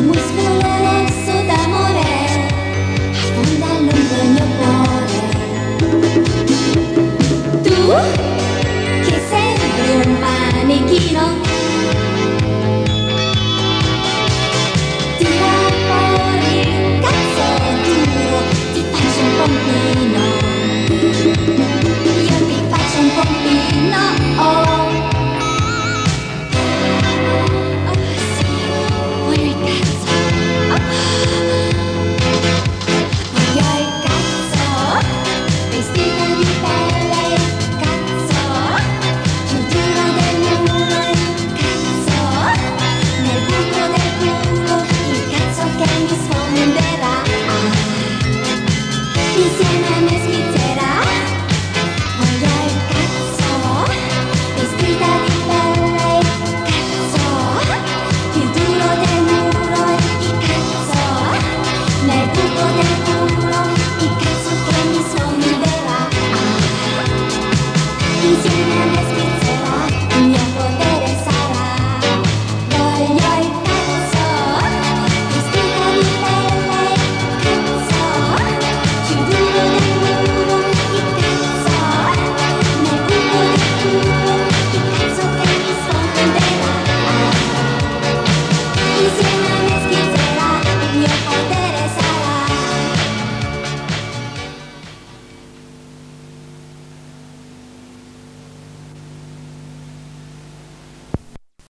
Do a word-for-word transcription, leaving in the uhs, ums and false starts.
muscolo rosso d'amore affonda lungo il mio cuore. Tu che sembri un manichino, tira fuori il cazzo duro, ti faccio un pompino, io ti faccio un pompino, oh. Insieme a me schizzerà, voglio il cazzo, vestita di pelle, cazzo, più duro del muro, il cazzo, nel buco del culo, il cazzo che mi sfonderà. Insieme a me schizzerà, il mio potere sarà, voglio il